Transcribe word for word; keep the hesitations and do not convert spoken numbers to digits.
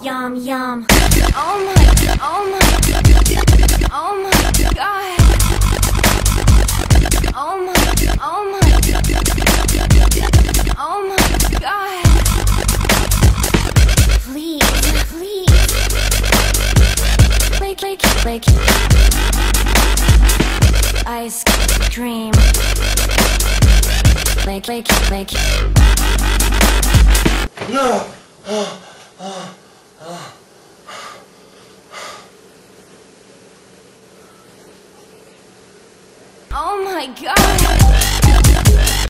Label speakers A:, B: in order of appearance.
A: Yum yum. Oh my, oh my, oh my god. Oh my, oh my, oh my god. Please, please. Wake, wake, wake. Ice cream. Wake, wake, wake.
B: No.
A: Oh my god!